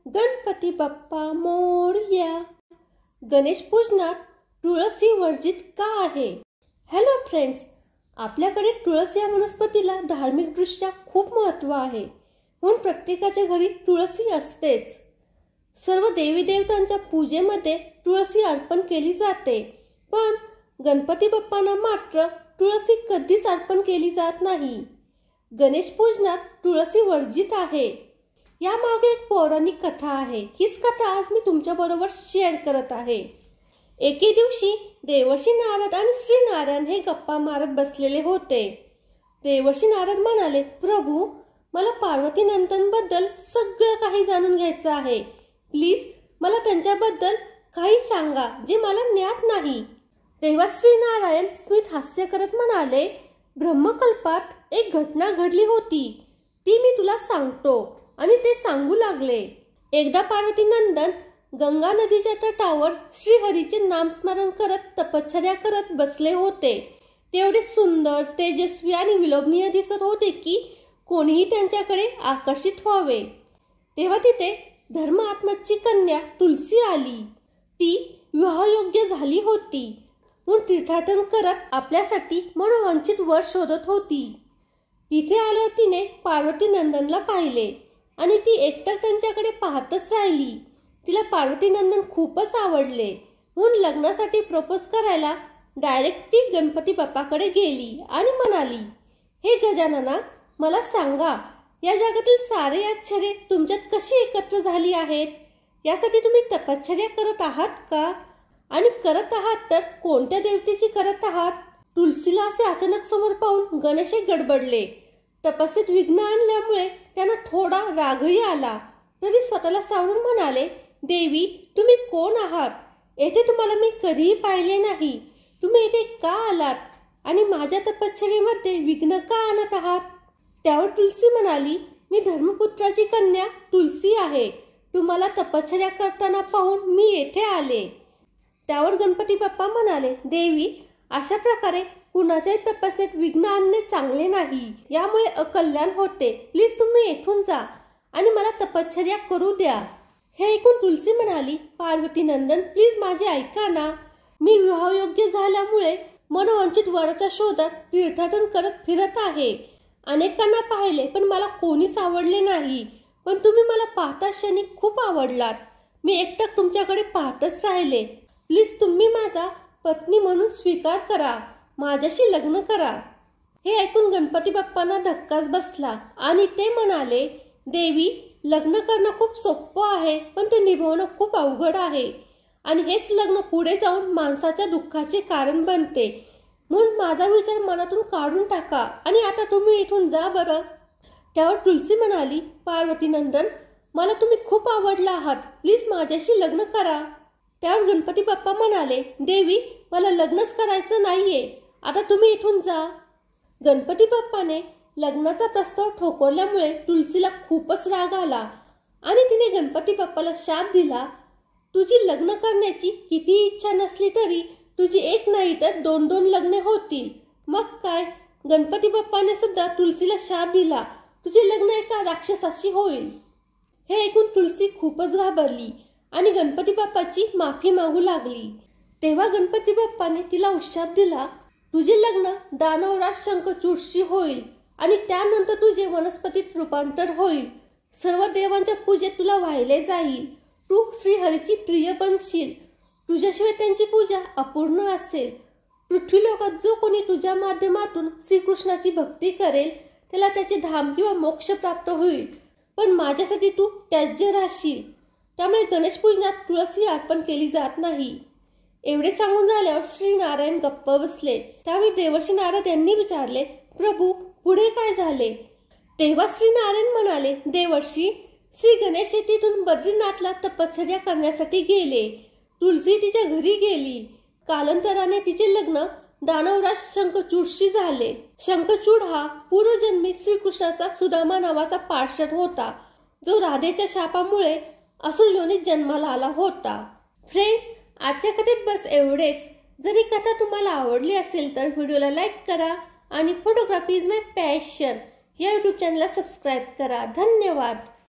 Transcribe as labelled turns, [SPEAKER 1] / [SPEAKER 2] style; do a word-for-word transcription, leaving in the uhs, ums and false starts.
[SPEAKER 1] गणपती बाप्पा मोरया। गणेश पूजनात तुळस वर्जित का आहे? हॅलो फ्रेंड्स, आपल्याकडे तुळस या वनस्पतीला धार्मिक दृष्ट्या खूप महत्त्व आहे, म्हणून प्रत्येकाच्या घरी तुळसी असतेच। सर्व देवी देवतांच्या पूजेमध्ये तुळसी अर्पण केली जाते, पण गणपती बाप्पांना मात्र तुळसी कधीच अर्पण केली जात नाही। गणेश पूजनात तुळसी वर्जित आहे। यामागे एक पौराणिक कथा आहे। हीच कथा आज मी तुमच्या बरोबर शेअर करत आहे। एके दिवशी देवर्षी नारद आणि श्री नारायण हे गप्पा मारत बसलेले होते। देवर्षी नारद म्हणाले, प्रभू, मला पार्वती नंदनबद्दल सगळं काही जाणून घ्यायचं आहे। प्लीज मला त्यांच्याबद्दल काही सांगा जे मला ज्ञात नाही। तेव्हा श्री नारायण स्मित हास्य करत म्हणाले, ब्रह्मकल्पात एक घटना घडली होती, ती मी तुला सांगतो। आणि ते सांगू लागले, एकदा पार्वती नंदन गंगा नदीच्या तटावर श्रीहरीचे नामस्मरण करत तपश्चर्या करत बसले होते। ते एवढे सुंदर, तेजस्वी आणि विलोभनीय दिसत होते की कोणीही त्यांच्याकडे आकर्षित व्हावे। तेव्हा तिथे धर्मात्माची कन्या तुलसी आली। ती विवाहयोग्य झाली होती, म्हणून तीर्थाटन करत आपल्यासाठी मनोवांछित वर शोधत होती। तिथे आल्यावर तिने पार्वती नंदनला पाहिले आणि ती एकटक त्यांच्याकडे पाहतच राहिली। तिला पार्वती नंदन खूपच आवडले, म्हणून लग्नासाठी प्रपोज करायला डायरेक्ट ती गणपती बाप्पाकडे गेली आणि म्हणाली, हे गजानना, मला सांगा, या जगातील सारे आश्चर्य तुमच्यात कशी एकत्र झाली आहेत? यासाठी तुम्ही तपश्चर्या करत आहात का? आणि करत आहात तर कोणत्या देवतेची करत आहात? तुलसीला असे अचानक समोर पाहून गणेश गडबडले। तपस्येत विघ्न आणल्यामुळे त्यांना थोडा रागही आला, तरी स्वतःला सावरून म्हणाले, देवी, तुम्ही कोण आहात? येथे तुम्हाला मी कधीही पाहिले नाही। तुम्ही येथे का आलात आणि माझ्या तपश्चर्येमध्ये विघ्न का आणत आहात? त्यावर तुलसी म्हणाली, मी धर्मपुत्राची कन्या तुलसी आहे। तुम्हाला तपश्चर्या करताना पाहून मी येथे आले। त्यावर गणपती बाप्पा म्हणाले, देवी, अशा प्रकारे कुणाच्याही तपस्येत विघ्न आणणे चांगले नाही, यामुळे अकल्याण होते। प्लीज तुम्ही येथून जा आणि मला तपश्चर्या करू द्या। हे ऐकून तुलसी म्हणाली, पार्वती नंदन, प्लीज माझे ऐका ना। मी विवाहयोग्य झाल्यामुळे मनोवांछित वराच्या शोधात तीर्थाटन करत फिरत आहे। अनेकांना पाहिले, पण मला कोणीच आवडले नाही, पण तुम्ही मला पाहता क्षणी खूप आवडलात। मी एकटक तुमच्याकडे पाहतच राहिले। प्लीज तुम्ही माझा पत्नी म्हणून स्वीकार करा, माझ्याशी लग्न करा। हे ऐकून गणपती बाप्पांना धक्काच बसला आणि ते म्हणाले, देवी, लग्न करणं खूप सोपं आहे, पण ते निभवणं खूप अवघड आहे आणि हेच लग्न पुढे जाऊन माणसाच्या दुःखाचे कारण बनते। म्हणून माझा विचार मनातून काढून टाका आणि आता तुम्ही इथून जा बरं। त्यावर तुलसी म्हणाली, पार्वती नंदन, मला तुम्ही खूप आवडला आहात, प्लीज माझ्याशी लग्न करा। त्यावर गणपती बाप्पा म्हणाले, देवी, मला लग्नच करायचं नाहीये, आता तुम्ही इथून जा। गणपती बाप्पाने लग्नाचा प्रस्ताव ठोकरल्यामुळे तुलसीला खूपच राग आला आणि तिने गणपती बाप्पाला शाप दिला, तुझी लग्न करण्याची किती इच्छा नसली तरी तुझी एक नाही तर दोन दोन लग्ने होतील। मग काय, गणपती बाप्पाने सुद्धा तुलसीला शाप दिला, तुझे लग्न एका राक्षसाशी होईल। हे ऐकून तुलसी खूपच घाबरली आणि गणपती बाप्पाची माफी मागू लागली। तेव्हा गणपती बाप्पाने तिला उशाप दिला, तुझे लग्न दानवराज शंखचूडशी होईल आणि त्यानंतर तुझे वनस्पतीत रूपांतर होईल। सर्व देवांच्या पूजेत तुला वाहिले जाईल। तू श्रीहरीची प्रिय बनशील। तुझ्याशिवाय त्यांची पूजा अपूर्ण असेल। पृथ्वी लोकात जो कोणी तुझ्या माध्यमातून श्रीकृष्णाची भक्ती करेल त्याला त्याचे धाम किंवा मोक्ष प्राप्त होईल, पण माझ्यासाठी तू त्याज्य राहशील। त्यामुळे गणेश पूजनात तुळसी अर्पण केली जात नाही। एवढे सांगून झाल्यावर श्री नारायण गप्प बसले। त्यावेळी देवर्षी नारद यांनी विचारले, प्रभू, पुढे काय झाले? तेव्हा श्री नारायण म्हणाले, देवर्षी, श्री गणेश तिथून बद्रीनाथला तपश्चर्या करण्यासाठी गेले। तुलसी तिच्या घरी गेली। कालांतराने तिचे लग्न दानवराज शंखचूडशी झाले। शंखचूड हा पूर्वजन्मी श्रीकृष्णाचा सुदामा नावाचा पार्षद होता, जो राधेच्या शापामुळे असुर योनीत जन्माला आला होता। फ्रेंड्स, आजच्या कथेत बस एवढेच। जर ही कथा तुम्हाला आवडली असेल तर व्हिडिओला लाईक करा आणि फोटोग्राफी इज माय पॅशन या यूट्यूब चॅनलला सबस्क्राईब करा। धन्यवाद।